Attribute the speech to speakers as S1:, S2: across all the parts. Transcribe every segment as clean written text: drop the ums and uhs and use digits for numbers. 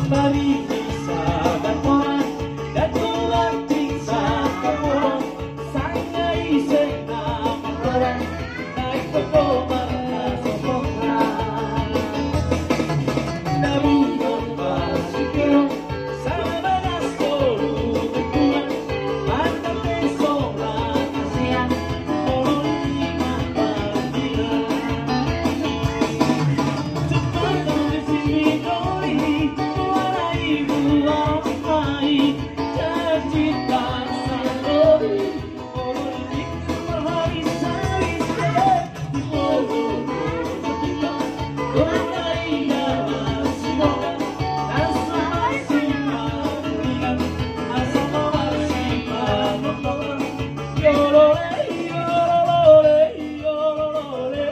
S1: kembali sahabat orang dan kulanting saka orang sangai senang orang naik pepoman sopokan namun berpasukiro sama nasolu berkuat mantap pesoran ASEAN orang iman panggilan cepat tulis ini doi warai buang mai tercipta sandori orang itu berhari-hari di bawah kita warai dalam semoga dan masih melihat asal masih menonton yorole yorole yorole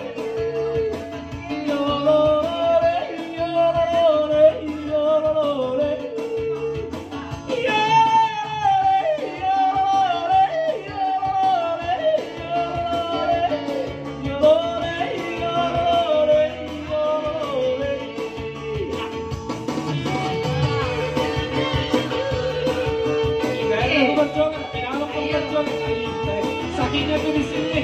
S1: sakitnya tuh di sini.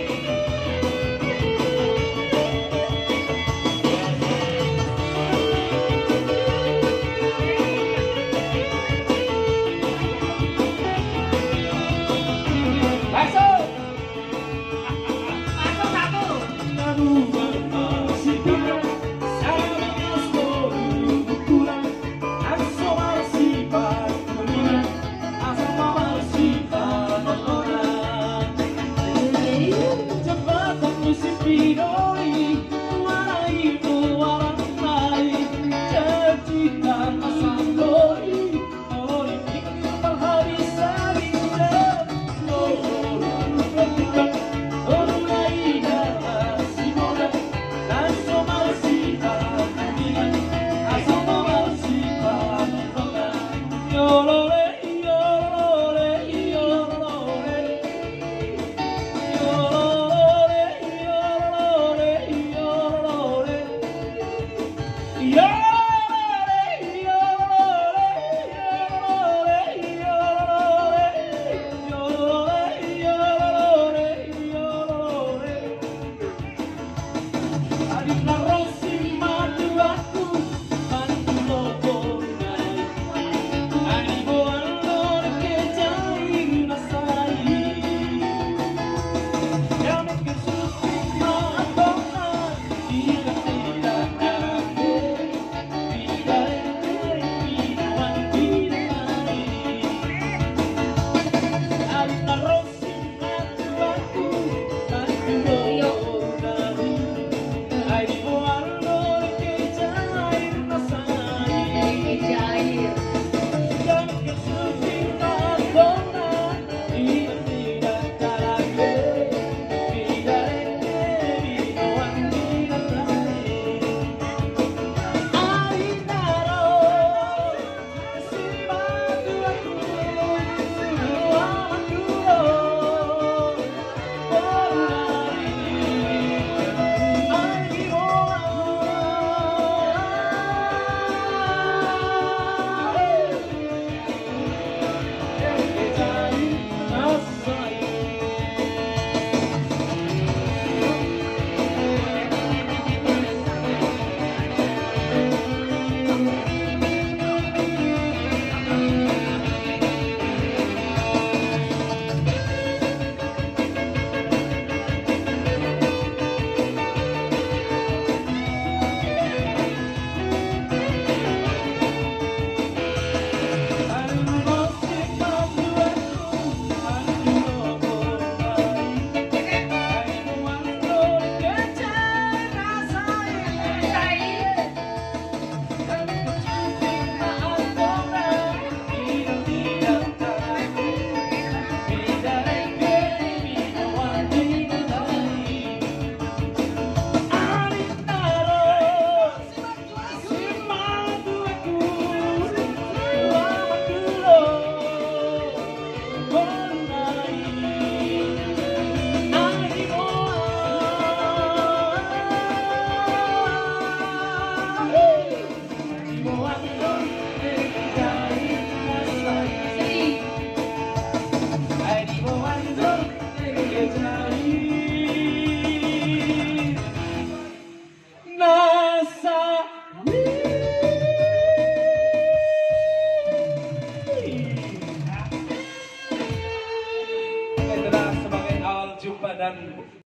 S2: dan